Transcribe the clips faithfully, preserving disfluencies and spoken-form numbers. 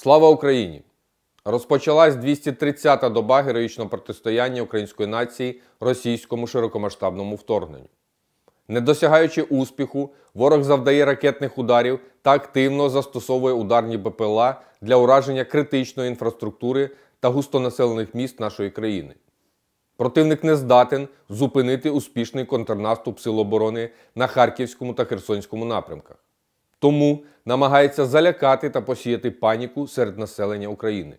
Слава Україні! Розпочалась двісті тридцята доба героїчного протистояння української нації російському широкомасштабному вторгненню. Не досягаючи успіху, ворог завдає ракетних ударів та активно застосовує ударні Б П Л А для ураження критичної інфраструктури та густонаселених міст нашої країни. Противник не здатен зупинити успішний контрнаступ Сил оборони на Харківському та Херсонському напрямках. Тому намагається залякати та посіяти паніку серед населення України.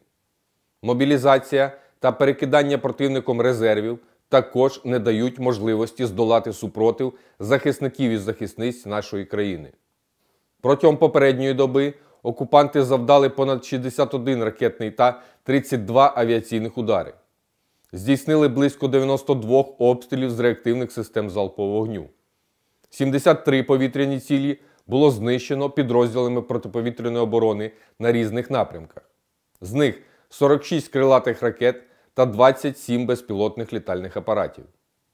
Мобілізація та перекидання противником резервів також не дають можливості здолати супротив захисників і захисниць нашої країни. Протягом попередньої доби окупанти завдали понад шістдесят один ракетний та тридцять два авіаційних удари. Здійснили близько дев'яноста двох обстрілів з реактивних систем залпового вогню. сімдесят три повітряні цілі було знищено підрозділами протиповітряної оборони на різних напрямках. З них сорок шість крилатих ракет та двадцять сім безпілотних літальних апаратів.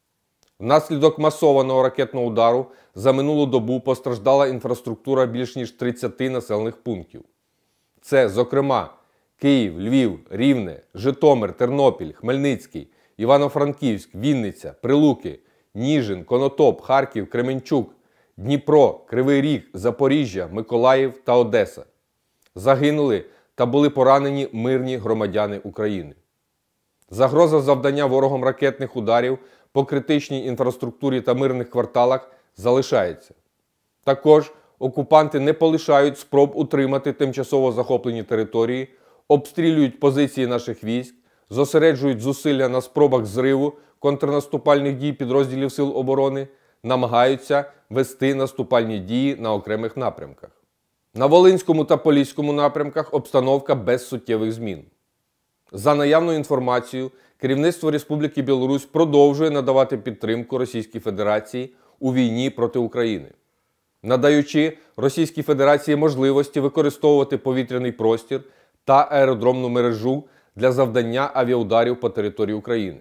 Внаслідок масованого ракетного удару за минулу добу постраждала інфраструктура більш ніж тридцяти населених пунктів. Це, зокрема, Київ, Львів, Рівне, Житомир, Тернопіль, Хмельницький, Івано-Франківськ, Вінниця, Прилуки, Ніжин, Конотоп, Харків, Кременчук, Дніпро, Кривий Ріг, Запоріжжя, Миколаїв та Одеса. Загинули та були поранені мирні громадяни України. Загроза завдання ворогом ракетних ударів по критичній інфраструктурі та мирних кварталах залишається. Також окупанти не полишають спроб утримати тимчасово захоплені території, обстрілюють позиції наших військ, зосереджують зусилля на спробах зриву контрнаступальних дій підрозділів Сил оборони, намагаються вести наступальні дії на окремих напрямках. На Волинському та Поліському напрямках обстановка без суттєвих змін. За наявною інформацією, керівництво Республіки Білорусь продовжує надавати підтримку Російській Федерації у війні проти України, надаючи Російській Федерації можливості використовувати повітряний простір та аеродромну мережу для завдання авіаударів по території України.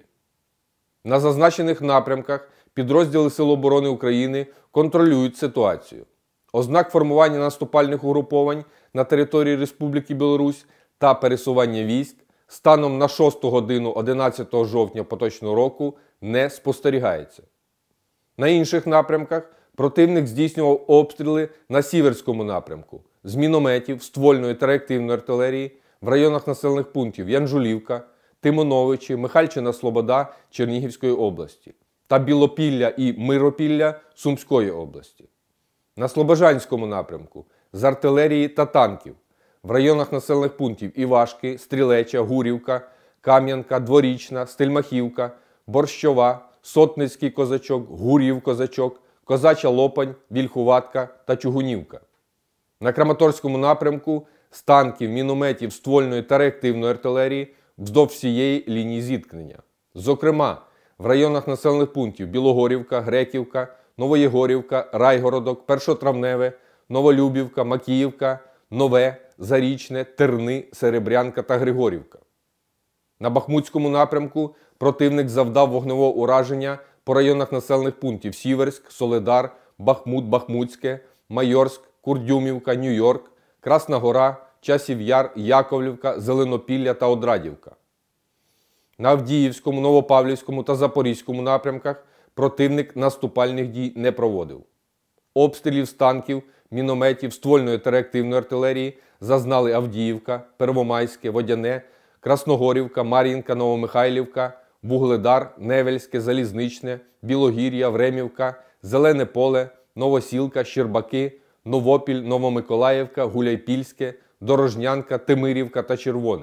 На зазначених напрямках підрозділи Сил оборони України контролюють ситуацію. Ознак формування наступальних угруповань на території Республіки Білорусь та пересування військ станом на шосту годину одинадцятого жовтня поточного року не спостерігається. На інших напрямках противник здійснював обстріли на Сіверському напрямку з мінометів, ствольної та реактивної артилерії в районах населених пунктів Янжулівка, Тимоновичі, Михальчина-Слобода Чернігівської області та Білопілля і Миропілля Сумської області. На Слобожанському напрямку з артилерії та танків в районах населених пунктів Івашки, Стрілеча, Гурівка, Кам'янка, Дворічна, Стельмахівка, Борщова, Сотницький Козачок, Гур'їв Козачок, Козача Лопань, Вільхуватка та Чугунівка. На Краматорському напрямку з танків, мінометів, ствольної та реактивної артилерії вздовж всієї лінії зіткнення. Зокрема, в районах населених пунктів Білогорівка, Греківка, Новоєгорівка, Райгородок, Першотравневе, Новолюбівка, Макіївка, Нове, Зарічне, Терни, Серебрянка та Григорівка. На Бахмутському напрямку противник завдав вогневого ураження по районах населених пунктів Сіверськ, Соледар, Бахмут, Бахмутське, Майорськ, Курдюмівка, Нью-Йорк, Красна Гора, Часів Яр, Яковлівка, Зеленопілля та Одрадівка. На Авдіївському, Новопавлівському та Запорізькому напрямках противник наступальних дій не проводив. Обстрілів з танків, мінометів, ствольної та реактивної артилерії зазнали Авдіївка, Первомайське, Водяне, Красногорівка, Мар'їнка, Новомихайлівка, Вугледар, Невельське, Залізничне, Білогір'я, Времівка, Зелене Поле, Новосілка, Щербаки, Новопіль, Новомиколаївка, Гуляйпільське, Дорожнянка, Тимирівка та Червоне.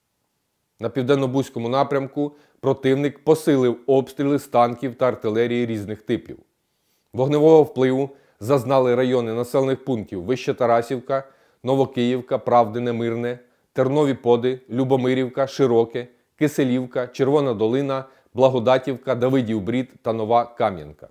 На Південно-Бузькому напрямку противник посилив обстріли з танків та артилерії різних типів. Вогневого впливу зазнали райони населених пунктів Вище-Тарасівка, Новокиївка, Правдине, Мирне, Тернові Поди, Любомирівка, Широке, Киселівка, Червона Долина, Благодатівка, Давидів Брід та Нова Кам'янка.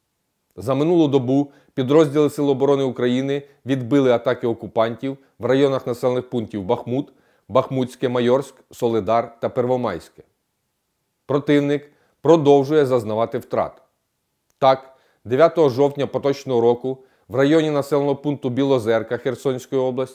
За минулу добу підрозділи Сил оборони України відбили атаки окупантів в районах населених пунктів Бахмут, Бахмутське, Майорськ, Соледар та Первомайське. Противник продовжує зазнавати втрат. Так, дев'ятого жовтня поточного року в районі населеного пункту Білозерка Херсонської області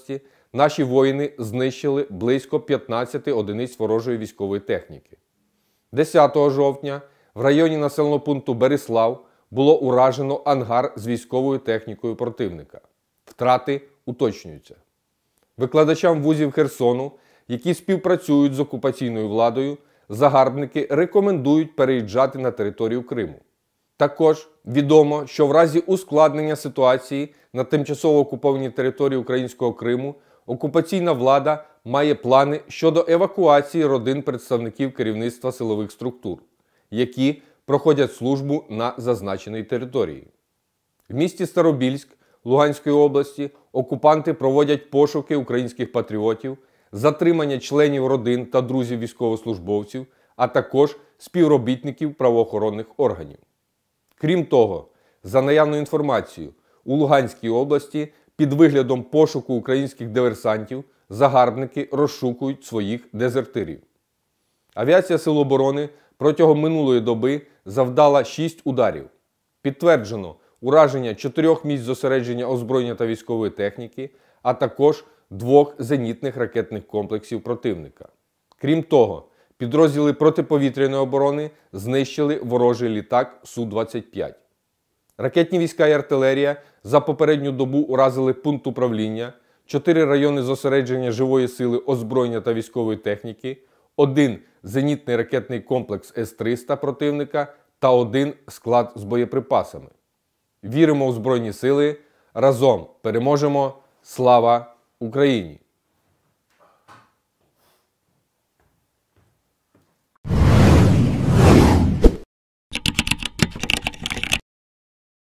наші воїни знищили близько п'ятнадцяти одиниць ворожої військової техніки. десятого жовтня в районі населеного пункту Берислав було уражено ангар з військовою технікою противника. Втрати уточнюються. Викладачам вузів Херсону, які співпрацюють з окупаційною владою, загарбники рекомендують переїжджати на територію Криму. Також відомо, що в разі ускладнення ситуації на тимчасово окупованій території українського Криму окупаційна влада має плани щодо евакуації родин представників керівництва силових структур, які проходять службу на зазначеній території. В місті Старобільськ Луганської області окупанти проводять пошуки українських патріотів, затримання членів родин та друзів військовослужбовців, а також співробітників правоохоронних органів. Крім того, за наявною інформацією, у Луганській області під виглядом пошуку українських диверсантів загарбники розшукують своїх дезертирів. Авіація Сил оборони протягом минулої доби завдала шість ударів. Підтверджено ураження чотирьох місць зосередження озброєння та військової техніки, а також двох зенітних ракетних комплексів противника. Крім того, підрозділи протиповітряної оборони знищили ворожий літак Су двадцять п'ять. Ракетні війська і артилерія за попередню добу уразили пункт управління, чотири райони зосередження живої сили, озброєння та військової техніки, один зенітний ракетний комплекс С триста противника та один склад з боєприпасами. Віримо у Збройні Сили, разом переможемо! Слава Україні!